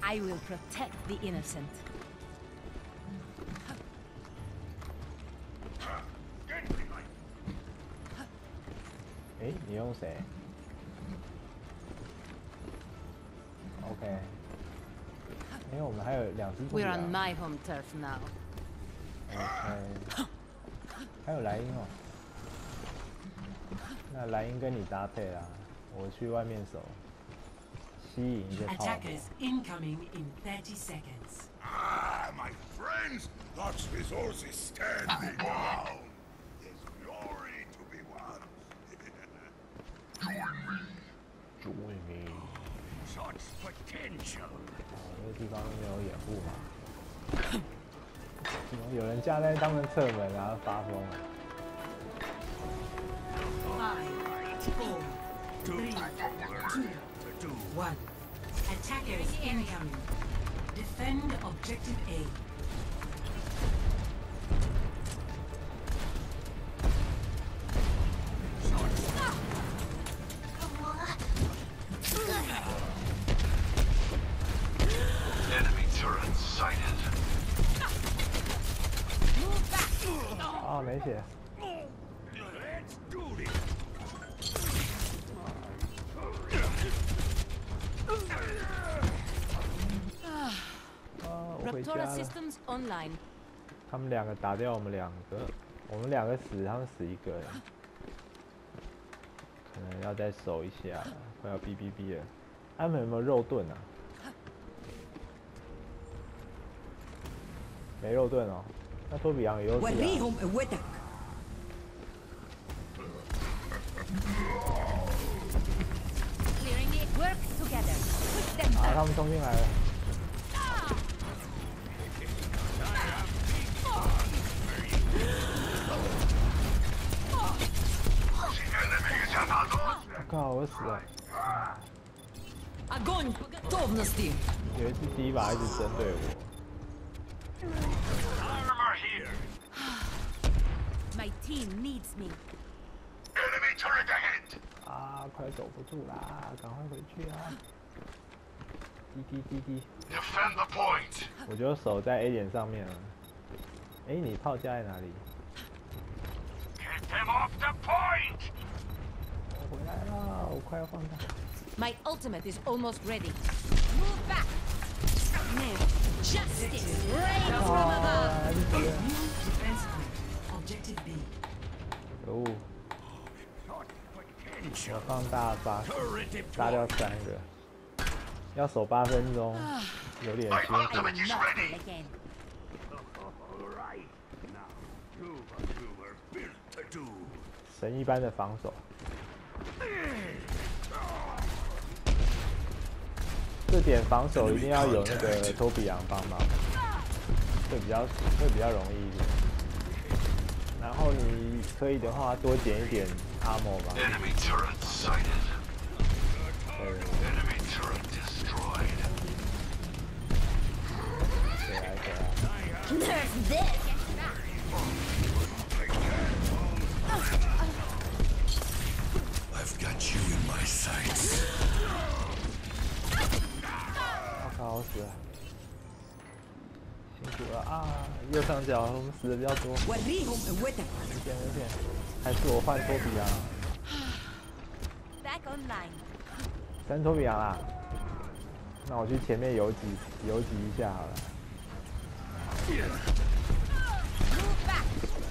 I will protect the innocent. 哎，你用谁 ？OK。因为我们还有2只兔 We're 羊。 on my home turf now. OK。还有莱茵哦。那莱茵跟你搭配啦，我去外面守，吸引一些炮火。 Attackers incoming in 30 seconds. Ah, my friends, God's resources stand me down. There's glory to be won. Join me. Such potential. 这个地方没有掩护嘛？怎么有人架在他们侧门，然后发疯了？ 5, 4, 3, 2, 1. Attackers incoming. Defend objective A. Enemy turret sighted. 啊，没血。 Let's do this. 我回家 Raptora 了。 systems online. 他们2个打掉我们2个，我们2个死，他们死1个，可能要再守一下，快要哔了。他们有没有肉盾啊？没肉盾哦。那托比昂有优势啊。 Clearing it. Work together. Push them 啊， back. 他们冲进来了。 我靠，我死了！ Огонь по готовности! 有一只迪瓦一直针对我。 Armor here. My team needs me. Enemy turret ahead. 啊，快守不住啦，赶快回去啊！滴。 Defend the point. 我就守在 A 点上面了。哎，你炮架在哪里？ Get them off the point. 我回来了，我快要放大。 My ultimate is almost ready. Move back. Now, justice reigns from above. 啊，你死了！ Defense point. Objective B. 可恶， Such 我 potential. 放大杀 Turret 杀掉 deployed. 3个，要守8分钟，有点辛 My 苦。 I will ultimate is not ready. fail again. All right. Now, do what you were built to do. 神一般的防守。这点防守一定要有那个托比昂帮忙，会比较容易一点。然后你可以的话多捡一点阿莫吧。 Enemy turret sighted. 对， Enemy turret destroyed. 对啊。 There's this. I've got you in my sights. 我靠，我死了，辛苦了啊！右上角我们死的比较多，有点，还是我换托比昂， Back online. 3托比昂啦。那我去前面游击一下好了。 Move back.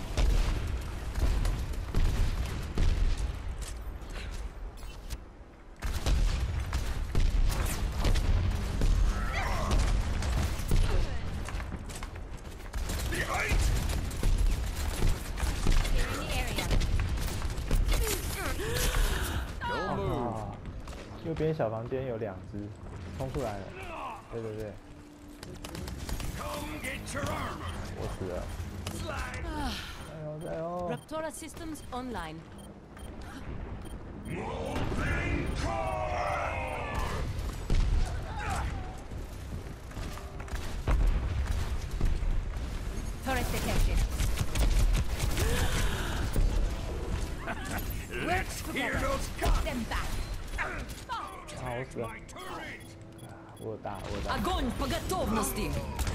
Behind. Clearing the area. 啊，右边小房间有2只，冲出来了。对。 Come get your armor. 我死了， Slide. 加油！ Raptora systems online. Molten core. Turret detected. Let's hear those Put them back. 啊，我死了， my turret. 我打我打。 Огонь по готовности!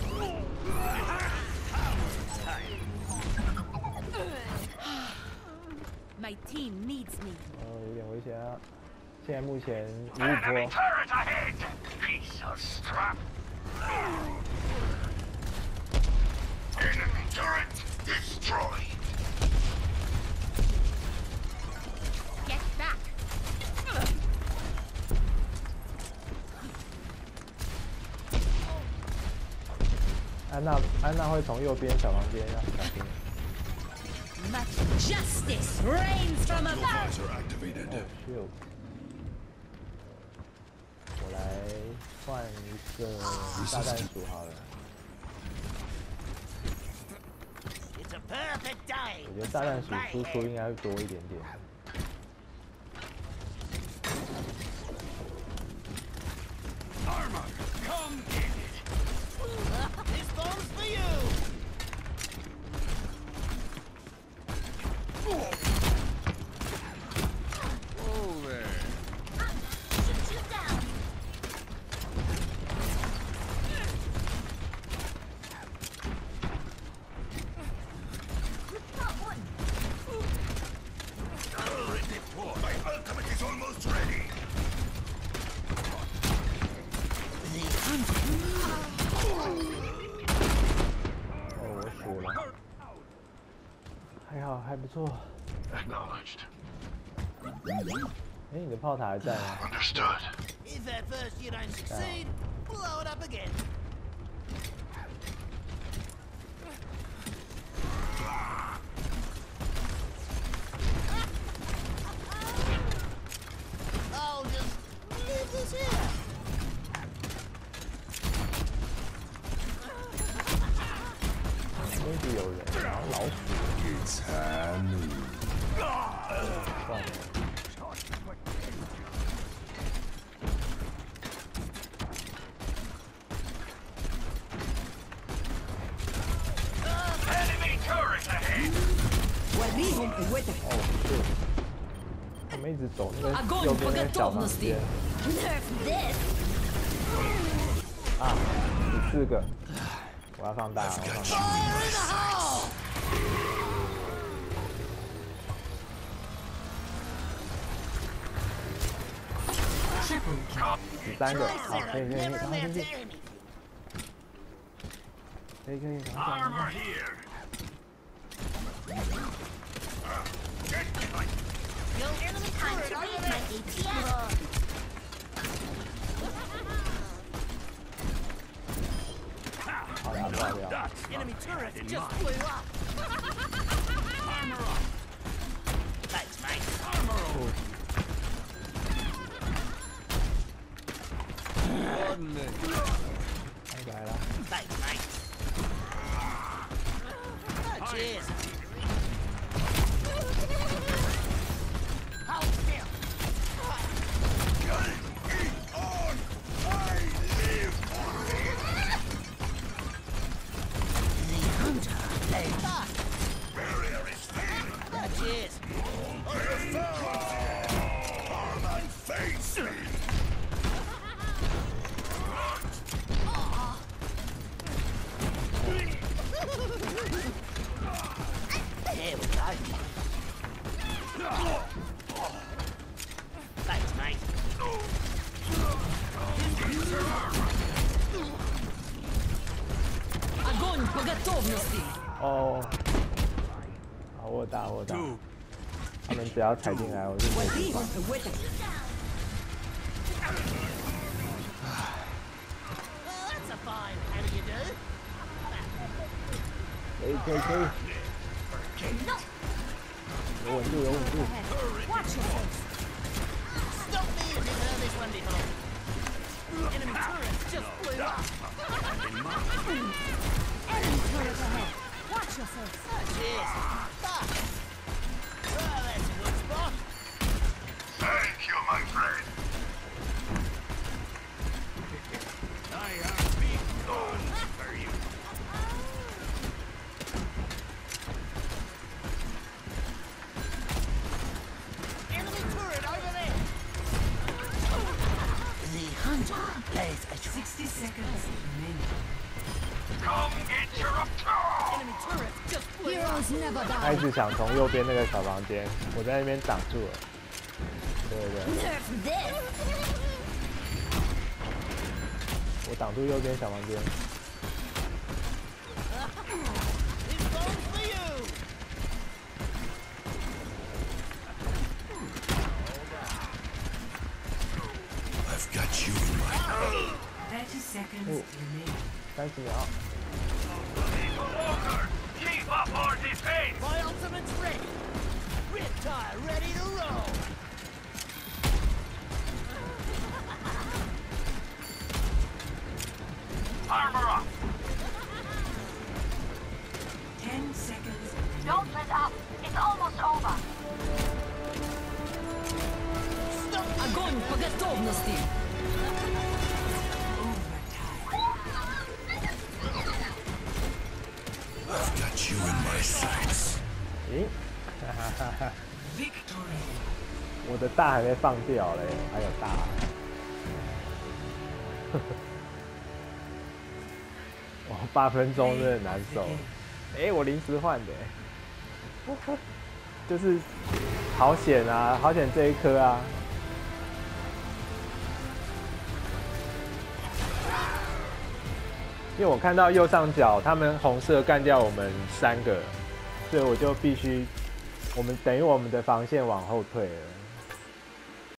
My team needs me. 有点危险啊！现在目前五五 Enemy 坡， turret ahead! Piece of scrap! Enemy turret destroyed! Get back. 安娜会从右边小房间，要小心。 Much justice reigns from above. Visor activated. 哦，shield。我来换一个炸弹鼠好了。 It's a perfect day. 我觉得炸弹鼠输出应该会多一点点。 Armor, come get it! This bomb's for you. Oh there! Shoot you down. My ultimate is almost ready. The hunter. 哦，我死了，还好还不错。 Acknowledged. 哎，你的炮塔还在吗？ Understood. If at first you don't succeed, blow it up again. I'll just leave this here. 那边有人，然后老鼠。 It's Hanu. 算了。 Enemy turret ahead! وليهم قوتك. 哦，是。他们一直走那个 Огонь 右 по 边那个小房 готовности. 间。 Nerf this. 啊，14个。我要放大，我要放大。 Fire in the hole! 13个，好，可以可以， Never 赶快进 amount 去 to，anything. 可以可以，赶快赶快。 Armor here! Your enemy turret over there. ATM. 好，打爆掉。 Enemy turret just blew up. Armor up! Thanks, mate. Armor up! Pardon me. 拜拜了。 Thanks, mate. Oh, cheers. Hold still. Eat on! I live for it! The hunter laid back. Barrier is failing. Oh, cheers. I have found Come and face me! There we go. Thanks, mate. Огонь по готовности. 哦，好，我有打我有打。他们只要踩进来，我就可以 وليهم قوتك. Well, that's a fine how do you do? 可以可以可以， No. 有稳住有稳住。 Watch your face. Stop me if you've heard this one before. Enemy turret just blew up. Enemy turret ahead. Watch your face. Oh, cheers. Fuck. Well, that's a good spot. Thank you, my friend. I have big guns for you. Enemy turret over there. The hunter There's a 60 seconds remaining. Come interrupt. Enemy turret just blew up. Heroes never 他一 die. 直想从右边那个小房间，我在那边挡住了。对对对， Nerf this. 我挡住右边小房间。 This one's for you. I've got you in my 30 seconds remaining. 30秒。 Walker, keep up our defense. My ultimate's ready. Riptide ready to roll. Armor up. 10 seconds. Don't let up. It's almost over. Огонь по готовности. I've got you in my sights. 咦，哈哈哈哈！ Victory. 我的大还没放掉嘞，还有大。哇，8分钟真的很难受。哎，我临时换的，就是好险啊，好险这一颗啊！因为我看到右上角他们红色干掉我们3个，所以我就必须，我们等于我们的防线往后退了。